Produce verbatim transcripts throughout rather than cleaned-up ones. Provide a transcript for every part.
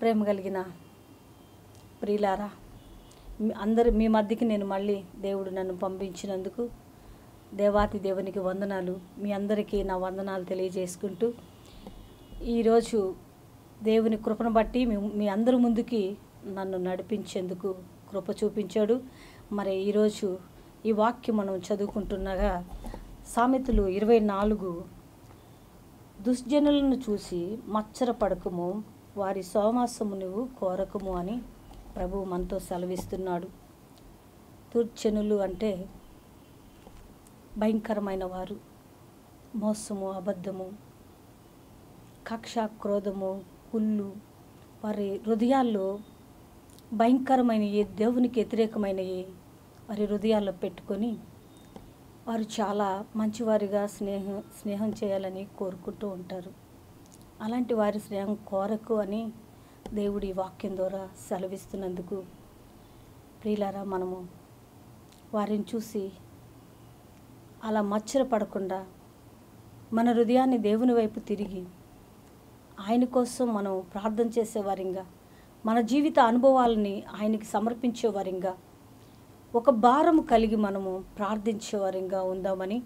ప్రేమ కలిగిన ప్రియులారా, మీ అందరి మీ మధ్యకి నేను మళ్ళీ దేవుడు నన్ను పంపించినందుకు దేవాతి దేవునికి వందనాలు. మీ అందరికీ నా వందనాలు తెలియజేసుకుంటూ ఈరోజు దేవుని కృపను బట్టి మీ మీ అందరి ముందుకి నన్ను నడిపించేందుకు కృప చూపించాడు. మరి ఈరోజు ఈ వాక్యం మనం చదువుకుంటున్నగా సామెతలు ఇరవై నాలుగు దుష్జనులను చూసి మచ్చర పడకము, వారి సోమాసము నువ్వు కోరకము అని ప్రభువు మనతో సెలవిస్తున్నాడు. దుర్జనులు అంటే భయంకరమైన వారు, మోసము, అబద్ధము, కక్ష, క్రోధము, కుళ్ళు, వారి హృదయాల్లో భయంకరమైనవి, దేవునికి వ్యతిరేకమైనవి వారి హృదయాల్లో పెట్టుకొని వారు చాలా మంచివారిగా స్నేహం స్నేహం చేయాలని కోరుకుంటూ ఉంటారు. అలాంటి వారి స్నేహం కోరకు అని దేవుడి వాక్యం ద్వారా సెలవిస్తున్నందుకు ప్రియులారా, మనము వారిని చూసి అలా మచ్చర పడకుండా మన హృదయాన్ని దేవుని వైపు తిరిగి ఆయన కోసం మనం ప్రార్థన చేసేవారిగా, మన జీవిత అనుభవాలని ఆయనకి సమర్పించేవారిగా, ఒక భారం కలిగి మనము ప్రార్థించేవారిగా ఉందామని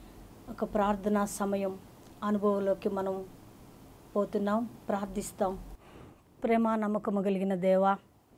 ఒక ప్రార్థనా సమయం అనుభవంలోకి మనం పోతున్నాం, ప్రార్థిస్తాం. ప్రేమ నమ్మకము కలిగిన దేవా,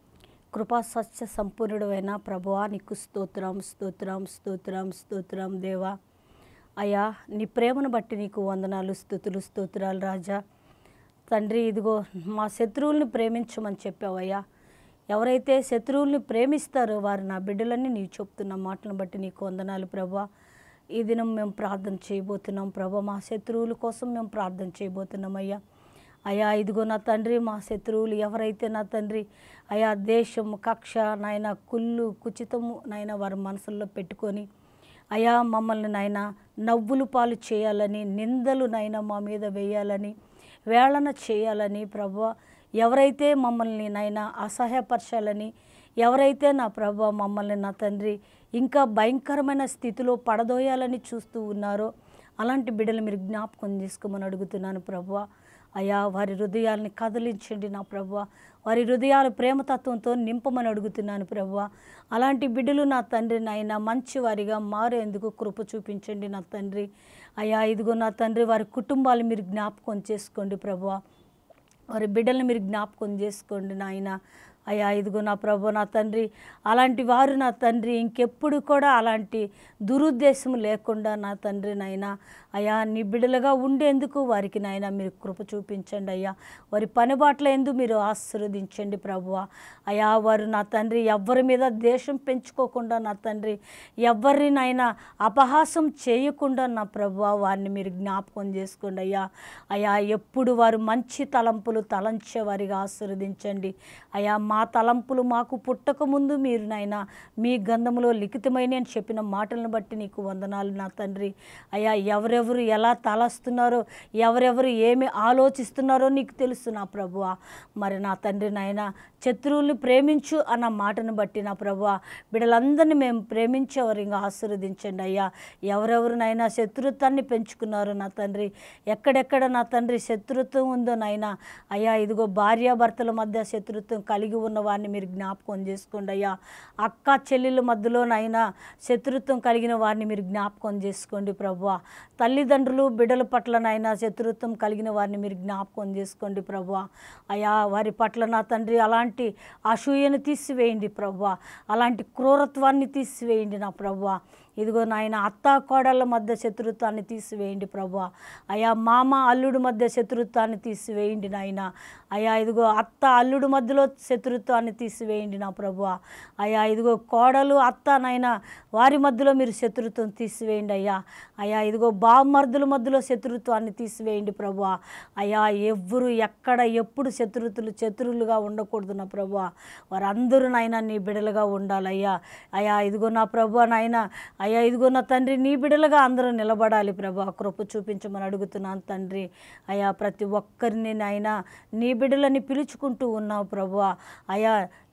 కృపా సత్య సంపూర్ణుడైన ప్రభువా, నీకు స్తోత్రం స్తోత్రం స్తోత్రం స్తోత్రం దేవా. అయ్యా, నీ ప్రేమను బట్టి నీకు వందనాలు, స్తుతులు, స్తోత్రాలు రాజా. తండ్రి, ఇదిగో మా శత్రువుల్ని ప్రేమించమని చెప్పావయ్యా. ఎవరైతే శత్రువుల్ని ప్రేమిస్తారో వారు నా బిడ్డలని నీవు చెప్తున్న మాటలను బట్టి నీకు వందనాలు ప్రభువా. ఈ దినం మేము ప్రార్థన చేయబోతున్నాం ప్రభా, మా శత్రువుల కోసం మేము ప్రార్థన చేయబోతున్నాం అయ్యా. అయ్యా, ఇదిగో నా తండ్రి, మా శత్రువులు ఎవరైతే నా తండ్రి అయా దేశము, కక్ష, నాయన కుళ్ళు, కుచితము నాయన వారి మనసుల్లో పెట్టుకొని అయా మమ్మల్ని నాయన నవ్వులు పాలు చేయాలని, నిందలు నాయన మా మీద వేయాలని, వేళన చేయాలని ప్రభువా, ఎవరైతే మమ్మల్ని నాయన అసహ్యపరచాలని, ఎవరైతే నా ప్రభువా మమ్మల్ని నా తండ్రి ఇంకా భయంకరమైన స్థితిలో పడదోయాలని చూస్తూ ఉన్నారో అలాంటి బిడ్డలు మీరు జ్ఞాపకం చేసుకోమని అడుగుతున్నాను ప్రభువా. అయా, వారి హృదయాల్ని కదిలించండి నా ప్రభువా, వారి హృదయాలు ప్రేమతత్వంతో నింపమని అడుగుతున్నాను ప్రభువా. అలాంటి బిడ్డలు నా తండ్రి నాయన మంచివారిగా మారేందుకు కృప చూపించండి నా తండ్రి. అయా, ఇదిగో నా తండ్రి, వారి కుటుంబాలు మీరు జ్ఞాపకం చేసుకోండి ప్రభువా, వారి బిడ్డలను మీరు జ్ఞాపకం చేసుకోండి నాయన. అయ్యా, ఇదిగో నా ప్రభు నా తండ్రి, అలాంటి వారు నా తండ్రి ఇంకెప్పుడు కూడా అలాంటి దురుద్దేశం లేకుండా నా తండ్రి నాయన అయ్యా నీ బిడ్డలుగా ఉండేందుకు వారికి నాయన మీరు కృప చూపించండి అయ్యా. వారి పనిబాట్ల ఎందు మీరు ఆశీర్వదించండి ప్రభువా. అయ్యా, వారు నా తండ్రి ఎవ్వరి మీద దేశం పెంచుకోకుండా నా తండ్రి ఎవరినైనా అపహాసం చేయకుండా నా ప్రభువా వారిని మీరు జ్ఞాపకం చేసుకోండి అయ్యా. అయ్యా, ఎప్పుడు వారు మంచి తలంపులు తలంచేవారిగా ఆశీర్వదించండి అయ్యా. మా తలంపులు మాకు పుట్టక ముందు మీరు నాయన మీ గంధములో లిఖితమైన అని చెప్పిన మాటలను బట్టి నీకు వందనాలు నా తండ్రి. అయ్యా, ఎవరెవరు ఎలా తలస్తున్నారో, ఎవరెవరు ఏమి ఆలోచిస్తున్నారో నీకు తెలుసు నా ప్రభువా. మరి నా తండ్రి నాయన శత్రువుల్ని ప్రేమించు అన్న మాటను బట్టి నా ప్రభువా బిడ్డలందరినీ మేము ప్రేమించేవారిగా ఆశీర్వదించండి అయ్యా. ఎవరెవరినైనా శత్రుత్వాన్ని పెంచుకున్నారో నా తండ్రి, ఎక్కడెక్కడ నా తండ్రి శత్రుత్వం ఉందో నాయన అయ్యా, ఇదిగో భార్యాభర్తల మధ్య శత్రుత్వం కలిగి ఉన్న వారిని మీరు జ్ఞాపకం చేసుకోండి అయ్యా. అక్క చెల్లెళ్ళ మధ్యలోనైనా శత్రుత్వం కలిగిన వారిని మీరు జ్ఞాపకం చేసుకోండి ప్రభువా. తల్లిదండ్రులు బిడ్డల పట్లనైనా శత్రుత్వం కలిగిన వారిని మీరు జ్ఞాపకం చేసుకోండి ప్రభువా. అయ్యా, వారి పట్ల నా తండ్రి అలాంటి అసూయను తీసివేయండి ప్రభువా, అలాంటి క్రూరత్వాన్ని తీసివేయండి నా ప్రభువా. ఇదిగో నాయన అత్తా కోడళ్ళ మధ్య శత్రుత్వాన్ని తీసివేయండి ప్రభువా. అయా, మామ అల్లుడు మధ్య శత్రుత్వాన్ని తీసివేయండి నాయన. అయా, ఇదిగో అత్త అల్లుడు మధ్యలో శత్రుత్వాన్ని తీసివేయండి నా ప్రభువా. అయా, ఇదిగో కోడలు అత్త నాయన వారి మధ్యలో మీరు శత్రుత్వం తీసివేయండి అయ్యా. అయా, ఇదిగో బామర్దుల మధ్యలో శత్రుత్వాన్ని తీసివేయండి ప్రభువా. అయా, ఎవ్వరు ఎక్కడ ఎప్పుడు శత్రుతులు శత్రువులుగా ఉండకూడదు నా ప్రభువా. వారందరూ నాయన నీ బిడలుగా ఉండాలయ్యా. అయా, ఇదిగో నా ప్రభువా నాయన అయ్యా, ఇదిగో నా తండ్రి నీ బిడలుగా అందరూ నిలబడాలి ప్రభా. కృప చూపించమని అడుగుతున్నాను తండ్రి. అయా, ప్రతి ఒక్కరిని నాయన నీ బిడలని పిలుచుకుంటూ ఉన్నావు ప్రభువా. అయా,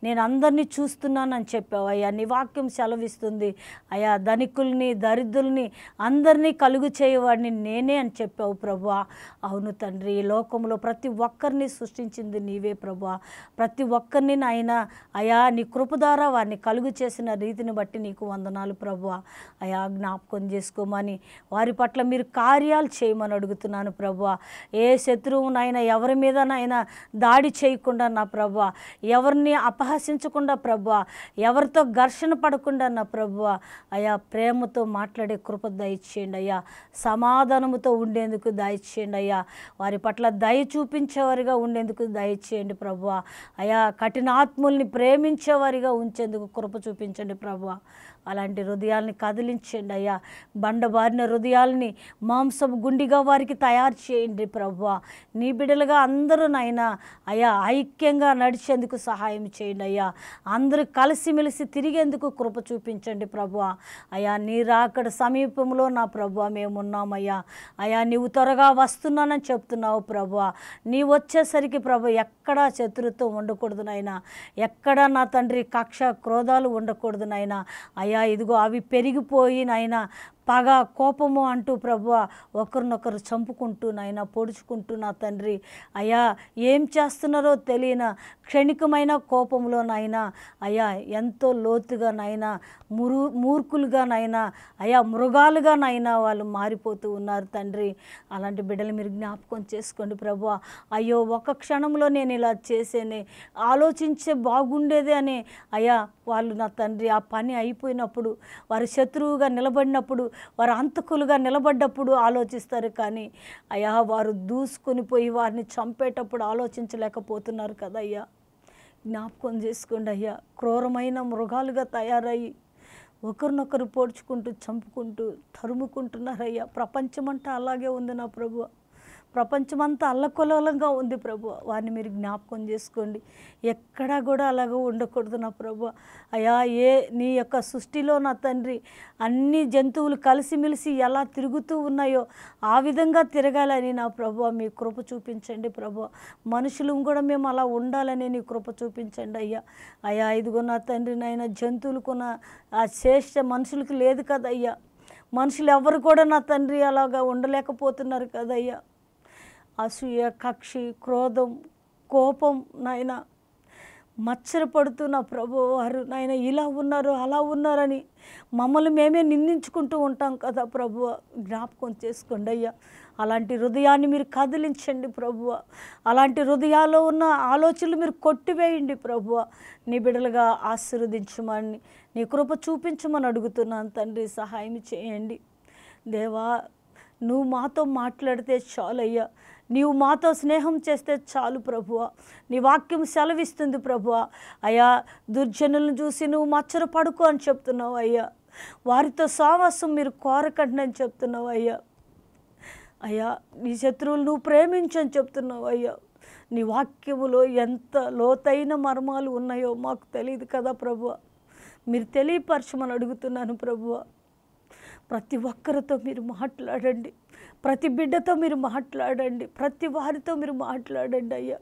నేను అందరినీ చూస్తున్నానని చెప్పావు అయ్యా. నీ వాక్యం సెలవిస్తుంది అయ్యా, ధనికుల్ని దరిద్రుల్ని అందరినీ కలుగు చేయవాడిని నేనే అని చెప్పావు ప్రభువా. అవును తండ్రి, ఈ లోకంలో ప్రతి ఒక్కరిని సృష్టించింది నీవే ప్రభువా. ప్రతి ఒక్కరిని నాయన అయా నీ కృప ద్వారా వారిని కలుగు చేసిన రీతిని బట్టి నీకు వందనాలు ప్రభువా. అయా జ్ఞాపకం చేసుకోమని వారి పట్ల మీరు కార్యాలు చేయమని అడుగుతున్నాను ప్రభువా. ఏ శత్రువు నాయన ఎవరి మీద నాయన దాడి చేయకుండా నా ప్రభువా, ఎవరిని అపహసించకుండా ప్రభువా, ఎవరితో ఘర్షణ పడకుండా నా ప్రభువా అయా ప్రేమతో మాట్లాడే కృప దయచేయండి అయ్యా. సమాధానముతో ఉండేందుకు దయచేయండి అయ్యా. వారి పట్ల దయ చూపించేవారిగా ఉండేందుకు దయచేయండి ప్రభువా. అయా కఠినాత్ముల్ని ప్రేమించేవారిగా ఉంచేందుకు కృప చూపించండి ప్రభువా. అలాంటి హృదయాల్ని కదిలించండి అయ్యా. బండబారిన హృదయాల్ని మాంసపు గుండిగా వారికి తయారు చేయండి ప్రభువా. నీ బిడ్డలుగా అందరూ నాయనా అయ్యా ఐక్యంగా నడిచేందుకు సహాయం చేయండి అయ్యా. అందరూ కలిసిమెలిసి తిరిగేందుకు కృప చూపించండి ప్రభువా. అయ్యా నీ రాకడ సమీపంలో నా ప్రభువా మేము ఉన్నామయ్యా. అయ్యా నీవు త్వరగా వస్తున్నానని చెప్తున్నావు ప్రభువా. నీ వచ్చేసరికి ప్రభు ఎక్కడా శత్రుత్వం ఉండకూడదు నాయనా, ఎక్కడా నా తండ్రి కక్ష క్రోధాలు ఉండకూడదు నాయనా. అయ్యా ఇదిగో అవి పెరిగిపోయి నాయనా పగ కోపము అంటూ ప్రభువా ఒకరినొకరు చంపుకుంటూ నాయన పొడుచుకుంటూ నా తండ్రి అయ్యా ఏం చేస్తున్నారో తెలియన క్షణికమైన కోపంలో నాయన అయ్యా ఎంతో లోతుగా నాయన మురు మూర్ఖులుగా నాయన అయ్యా మృగాలుగా నాయన వాళ్ళు మారిపోతూ ఉన్నారు తండ్రి. అలాంటి బిడ్డలు మీరు జ్ఞాపకం చేసుకోండి ప్రభువా. అయ్యో ఒక క్షణంలో నేను ఇలా చేసేనే ఆలోచించే బాగుండేది అని అయ్యా వాళ్ళు నా తండ్రి ఆ పని అయిపోయినప్పుడు వారి శత్రువుగా నిలబడినప్పుడు వారు అంతకులుగా నిలబడ్డప్పుడు ఆలోచిస్తారు, కానీ అయ్యా వారు దూసుకొని పోయి వారిని చంపేటప్పుడు ఆలోచించలేకపోతున్నారు కదయ్యా. జ్ఞాపకం చేసుకోండి అయ్యా. క్రూరమైన మృగాలుగా తయారయ్యి ఒకరినొకరు పోడ్చుకుంటూ చంపుకుంటూ తరుముకుంటున్నారయ్యా. ప్రపంచమంతా అలాగే ఉంది నా ప్రభువా. ప్రపంచమంతా అల్లకొల్లోలంగా ఉంది ప్రభు. వారిని మీరు జ్ఞాపకం చేసుకోండి. ఎక్కడా కూడా అలాగ ఉండకూడదు నా ప్రభు. అయ్యా ఏ నీ యొక్క సృష్టిలో నా తండ్రి అన్ని జంతువులు కలిసిమెలిసి ఎలా తిరుగుతూ ఉన్నాయో ఆ విధంగా తిరగాలని నా ప్రభు మీ కృప చూపించండి ప్రభు. మనుషులు కూడా మేము అలా ఉండాలని నీ కృప చూపించండి అయ్యా. అయ్యా ఇదిగో నా తండ్రి నాయన జంతువులకున్న ఆ శ్రేష్ఠ మనుషులకు లేదు కదయ్యా. మనుషులు ఎవరు కూడా నా తండ్రి అలాగా ఉండలేకపోతున్నారు కదయ్యా. అసూయ, కక్షి, క్రోధం, కోపం నాయన మచ్చరపడుతూ నా ప్రభు వారు నాయన ఇలా ఉన్నారు అలా ఉన్నారని మమ్మల్ని మేమే నిందించుకుంటూ ఉంటాం కదా ప్రభువ. జ్ఞాపకం చేసుకోండి అయ్యా. అలాంటి హృదయాన్ని మీరు కదిలించండి ప్రభువ. అలాంటి హృదయాల్లో ఉన్న ఆలోచనలు మీరు కొట్టివేయండి ప్రభువ. నీ బిడ్డలుగా ఆశీర్వదించమని నీ కృప చూపించమని అడుగుతున్నాను తండ్రి. సహాయం చేయండి దేవా. నువ్వు మాతో మాట్లాడితే చాలయ్యా. నీవు మాతో స్నేహం చేస్తే చాలు ప్రభువ. నీ వాక్యం సెలవిస్తుంది ప్రభువ. అయ్యా దుర్జనులను చూసి నువ్వు మచ్చర పడుకో అని చెప్తున్నావు అయ్యా. వారితో సావాసం మీరు కోరకండి అని చెప్తున్నావు అయ్యా. అయ్యా నీ శత్రువులు నువ్వు ప్రేమించని చెప్తున్నావు అయ్యా. నీ వాక్యములో ఎంత లోతైన మర్మాలు ఉన్నాయో మాకు తెలియదు కదా ప్రభువ. మీరు తెలియపరచమని అడుగుతున్నాను ప్రభువ. ప్రతి ఒక్కరితో మీరు మాట్లాడండి. ప్రతి బిడ్డతో మీరు మాట్లాడండి. ప్రతి వారితో మీరు మాట్లాడండి అయ్యా.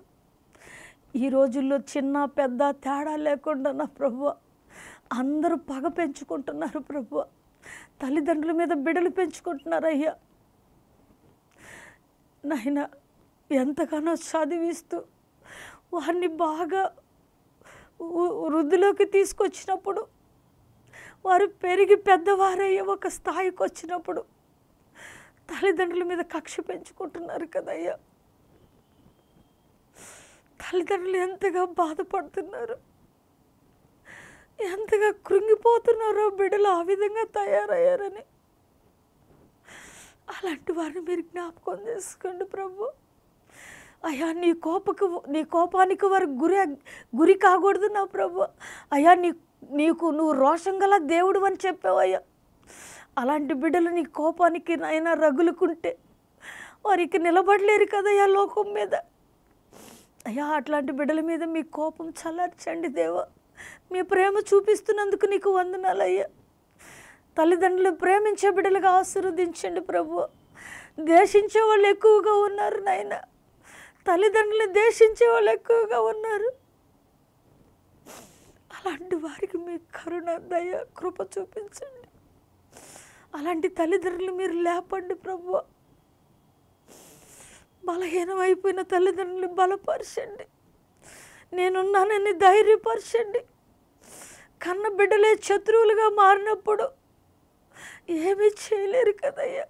ఈ రోజుల్లో చిన్న పెద్ద తేడా లేకుండా నా ప్రభువ అందరూ పగ పెంచుకుంటున్నారు ప్రభువ. తల్లిదండ్రుల మీద బిడ్డలు పెంచుకుంటున్నారు అయ్యా. నాయన ఎంతగానో చదివిస్తూ వారిని బాగా వృద్ధిలోకి తీసుకొచ్చినప్పుడు వారు పెరిగి పెద్దవారయ్యే ఒక స్థాయికి వచ్చినప్పుడు తల్లిదండ్రుల మీద కక్ష పెంచుకుంటున్నారు కదయ్యా. తల్లిదండ్రులు ఎంతగా బాధపడుతున్నారు, ఎంతగా కృంగిపోతున్నారో బిడ్డలు ఆ విధంగా తయారయ్యారని. అలాంటి వారిని మీరు జ్ఞాపకం చేసుకోండి ప్రభు. అయ్యా నీ కోపకు నీ కోపానికి వారు గురి గురి కాకూడదు నా ప్రభు. అయ్యా నీ నీకు నువ్వు రోషం గల దేవుడు అని చెప్పావయ్యా. అలాంటి బిడ్డలు నీ కోపానికి నాయన రగులుకుంటే వారికి నిలబడలేరు కదయ్యా లోకం మీద. అయ్యా అట్లాంటి బిడ్డల మీద మీ కోపం చల్లార్చండి దేవా. మీ ప్రేమ చూపిస్తున్నందుకు నీకు వందనాలు అయ్యా. తల్లిదండ్రులు ప్రేమించే బిడ్డలుగా ఆశీర్వదించండి ప్రభు. ద్వేషించే వాళ్ళు ఎక్కువగా ఉన్నారు నాయన. తల్లిదండ్రులు ద్వేషించే వాళ్ళు ఎక్కువగా ఉన్నారు. అలాంటి వారికి మీ కరుణ దయ కృప చూపించండి. అలాంటి తల్లిదండ్రులు మీరు లేపండి ప్రభువా. బలహీనమైపోయిన తల్లిదండ్రులు బలపరచండి. నేనున్నానని ధైర్యపరచండి. కన్న బిడ్డలే శత్రువులుగా మారినప్పుడు ఏమీ చేయలేరు కదయ్యా.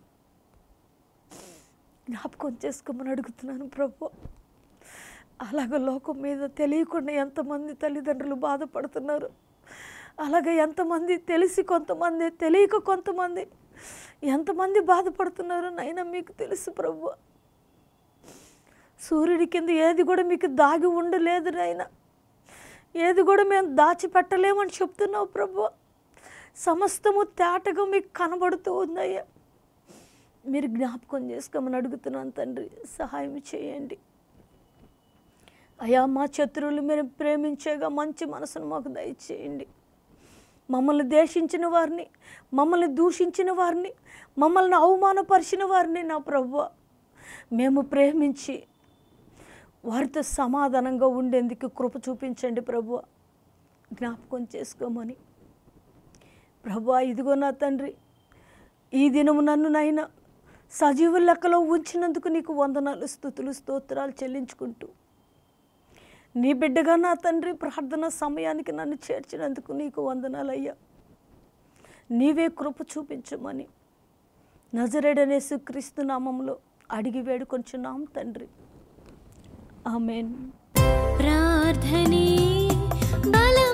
జ్ఞాపకం చేసుకోమని అడుగుతున్నాను ప్రభు. అలాగ లోకం మీద తెలియకుండా ఎంతమంది తల్లిదండ్రులు బాధపడుతున్నారు. అలాగే ఎంతమంది తెలిసి కొంతమంది, తెలియక కొంతమంది, ఎంతమంది బాధపడుతున్నారో నైనా మీకు తెలుసు ప్రభు. సూర్యుడి కింద ఏది కూడా మీకు దాగి ఉండలేదు నాయన. ఏది కూడా మేము దాచిపెట్టలేమని చెప్తున్నావు ప్రభు. సమస్తము తేటగా మీకు కనబడుతూ ఉందయ్యా. మీరు జ్ఞాపకం చేసుకోమని అడుగుతున్నాను తండ్రి. సహాయం చేయండి అయ్యా. మా శత్రువులు మీరు ప్రేమించేగా మంచి మనసును మాకు దయచేయండి. మమ్మల్ని ద్వేషించిన వారిని, మమ్మల్ని దూషించిన వారిని, మమ్మల్ని అవమానపరిచిన వారిని నా ప్రభువా మేము ప్రేమించి వారితో సమాధానంగా ఉండేందుకు కృప చూపించండి ప్రభువా. జ్ఞాపకం చేసుకోమని ప్రభువా. ఇదిగో నా తండ్రి, ఈ దినము నన్ను నైనా సజీవుల లెక్కలో ఉంచినందుకు నీకు వందనాలు, స్తుతులు, స్తోత్రాలు చెల్లించుకుంటూ నీ బిడ్డగా నా తండ్రి ప్రార్థన సమయానికి నన్ను చేర్చినందుకు నీకు వందనాలు అయ్యా. నీవే కృప చూపించమని నజరేయుడైన యేసుక్రీస్తు నామములో అడిగి వేడుకొంచున్నాం తండ్రి. ఆమేన్. ప్రార్థనే బల